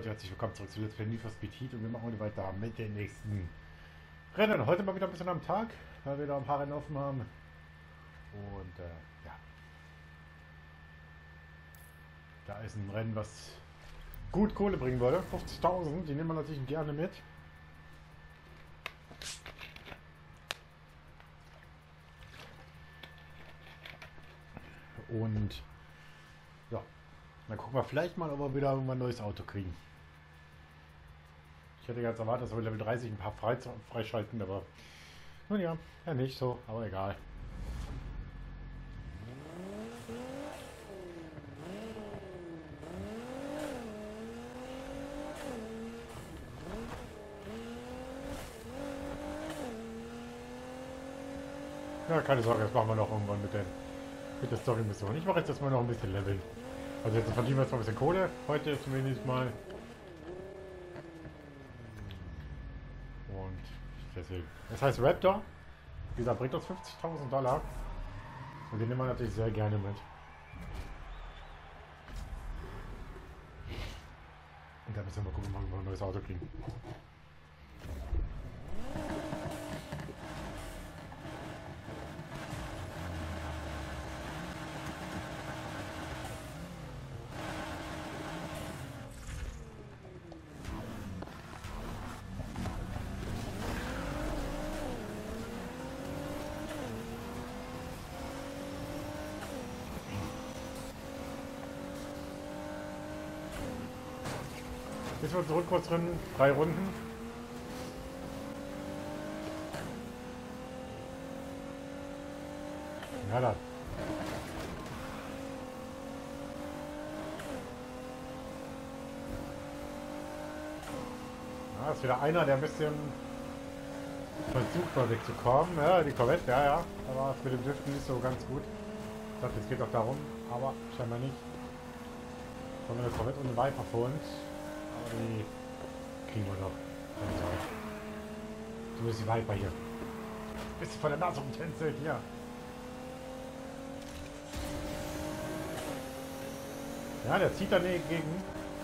Leute, herzlich willkommen zurück zu Let's Play Need for Speed Heat und wir machen heute weiter mit den nächsten Rennen. Heute mal wieder ein bisschen am Tag, weil wir da ein paar Rennen offen haben. Und ja, da ist ein Rennen, was gut Kohle bringen würde. 50.000, die nehmen wir natürlich gerne mit. Und ja, dann gucken wir vielleicht mal, ob wir wieder irgendwann ein neues Auto kriegen. Ich hätte jetzt erwartet, dass wir Level 30 ein paar freischalten, aber nun ja, nicht so, aber egal. Ja, keine Sorge, das machen wir noch irgendwann mit der Story-Mission. Ich mache jetzt erstmal noch ein bisschen Leveln. Also jetzt verdienen wir jetzt mal ein bisschen Kohle, heute zumindest mal. Und deswegen. Das heißt Raptor, dieser bringt uns 50.000 Dollar. Und den nehmen wir natürlich sehr gerne mit. Und da müssen wir mal gucken, ob wir ein neues Auto kriegen. Jetzt wird zurück kurz drin, 3 Runden. Ja dann. Ja, ist wieder einer, der ein bisschen versucht mal wegzukommen. Ja, die Corvette, ja. Da war es mit dem Driften nicht so ganz gut. Ich dachte, es geht doch darum, aber scheinbar nicht. Kommen wir eine Corvette und eine Viper vor uns. Aber die kriegen wir doch. Keine Sorge. Du bist die Viper hier. Bist du von der Nase umtänzelt hier. Ja, der zieht dagegen.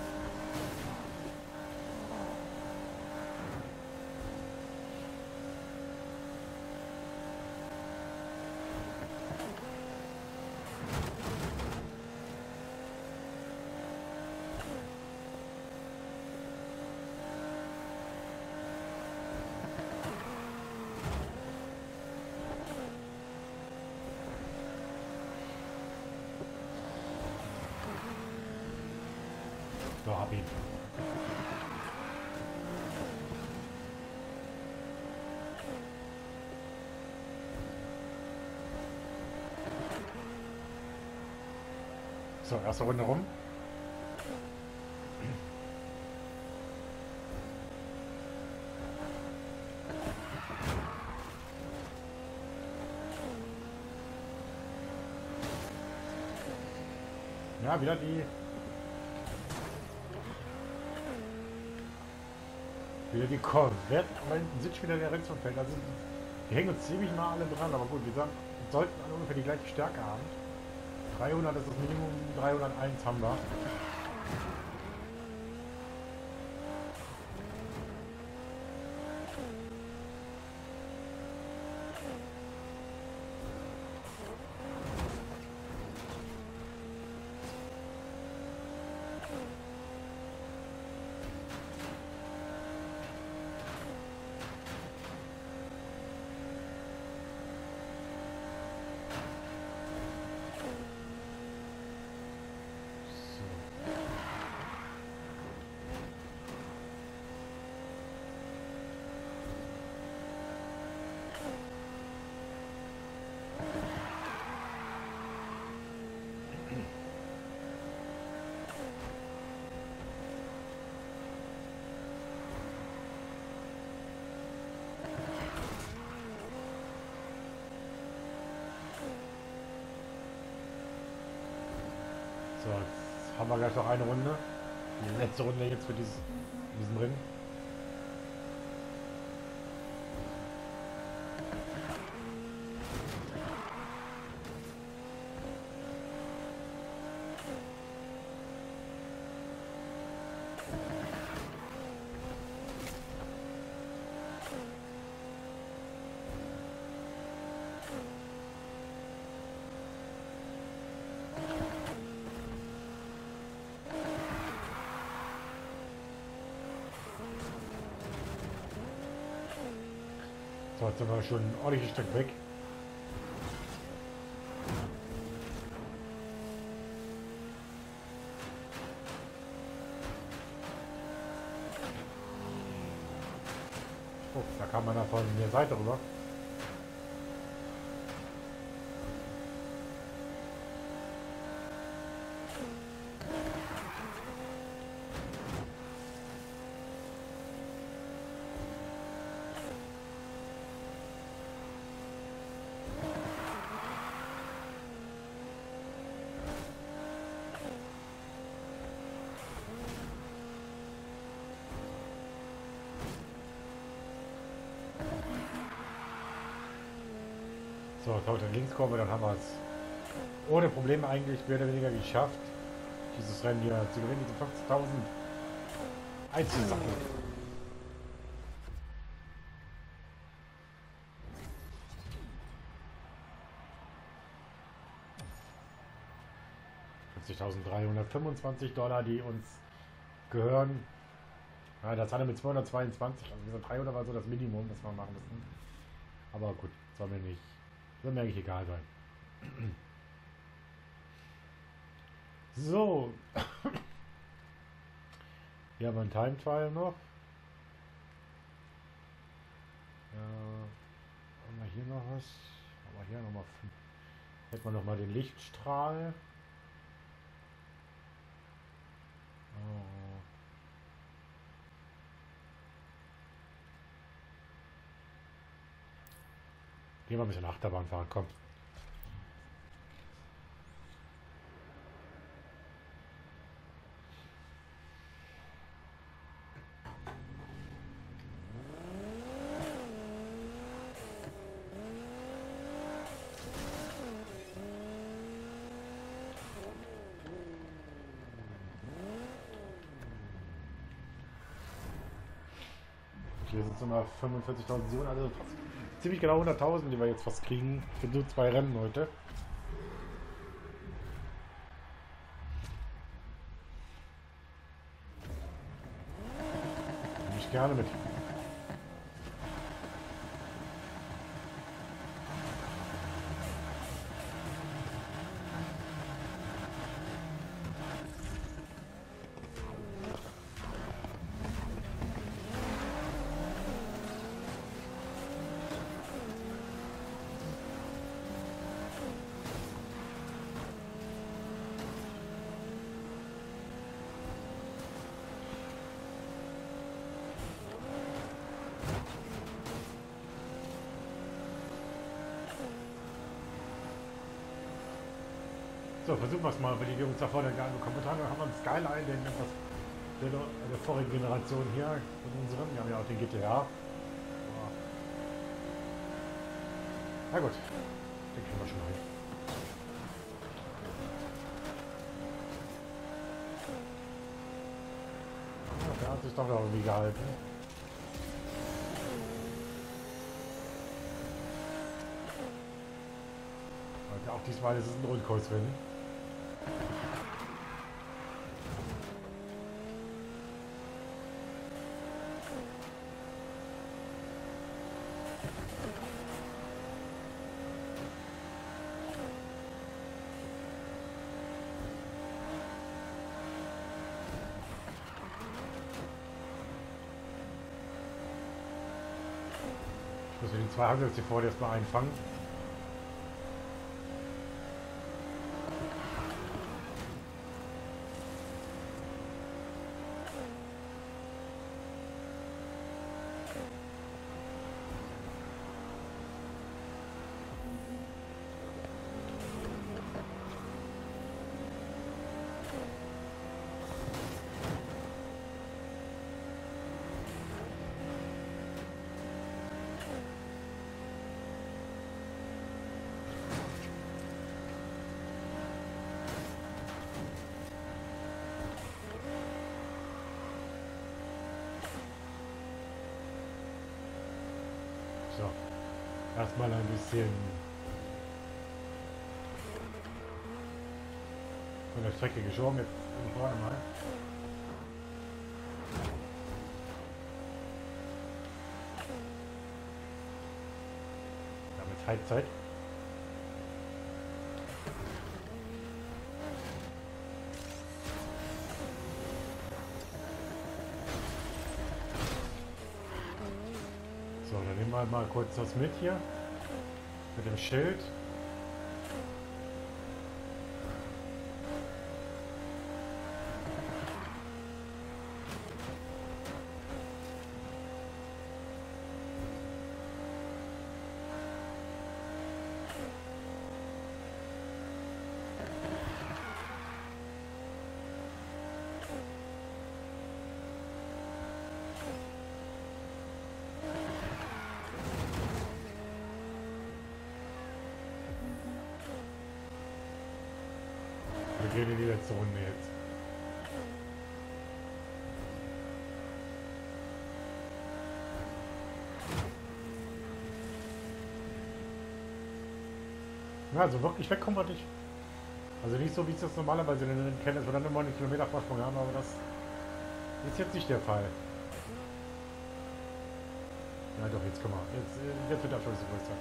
So, hab ihn. So, erste Runde rum. Ja, wieder die Corvette, aber hinten sitzt wieder der Rennzugfeld. Also die hängen uns ziemlich nah alle dran, aber gut, wir sollten alle ungefähr die gleiche Stärke haben. 300 ist das Minimum, 301 haben wir. So, jetzt haben wir gleich noch eine Runde. Die letzte Runde jetzt für diesen Ring. So, jetzt sind wir schon ein ordentliches Stück weg. Oh, da kann man da von der Seite rüber. So, laut der Linkskurve, dann haben wir es ohne Probleme eigentlich mehr oder weniger geschafft, dieses Rennen hier zu gewinnen, diese 50.000 Einzelsachen. 50.325 $, die uns gehören. Ja, das hatte mit 222, also diese 300 war so das Minimum, das wir machen müssen. Aber gut, soll mir eigentlich egal sein. So. Hier haben wir einen Time Trial noch. Haben wir hier noch was? Haben wir hier nochmal. Hätten wir nochmal den Lichtstrahl. Oh. Gehen wir ein bisschen Achterbahn fahren, komm. Hier sind es immer 45.000 Sionen, also fast ziemlich genau 100.000, die wir jetzt fast kriegen. Für nur 2 Rennen heute. Nehme ich gerne mit. So, versuchen wir es mal, weil die Jungs da vorne gar nicht kommen. Haben wir einen Skyline, den etwas der vorigen Generation hier von unserem. Wir haben ja auch den GTA. Na gut, den kriegen wir schon hin. Ja, der hat sich doch noch irgendwie gehalten. Und auch diesmal ist es ein Rundkreuzrennen. Ich muss den 2 Handels-TV erstmal einfangen. So, erstmal ein bisschen von der Strecke geschoben, jetzt vorne mal. Teilzeit. So, dann nehmen wir mal kurz das mit hier. Mit dem Schild. Wir gehen in die letzte Runde jetzt. Ja, also wirklich weg kommen wir nicht. Also nicht so, wie ich das normalerweise kenne, dass wir dann immer einen Kilometer Vorsprung haben, aber das ist jetzt nicht der Fall. Ja doch, jetzt können wir. Jetzt wird der Abstand größer.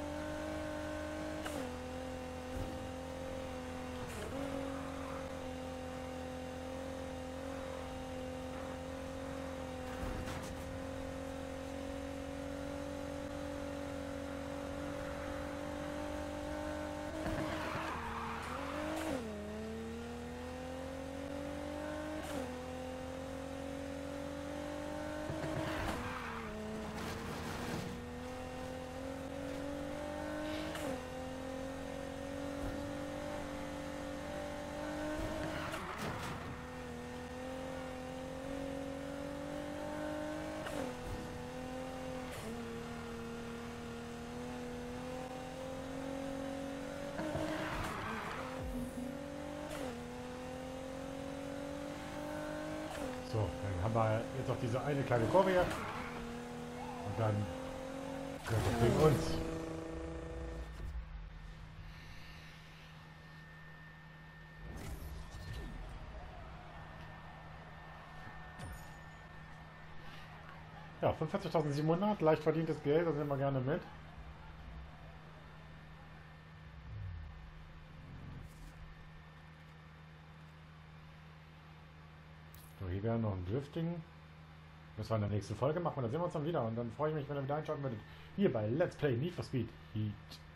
So, dann haben wir jetzt noch diese eine kleine Kurve hier. Und dann gehört das Ding uns. Ja, 45.700, leicht verdientes Geld, das nehmen wir gerne mit. So, hier wäre noch ein Drifting. Das war in der nächsten Folge machen, und dann sehen wir uns dann wieder. Und dann freue ich mich, wenn ihr wieder einschauen würdet. Hier bei Let's Play Need for Speed Heat.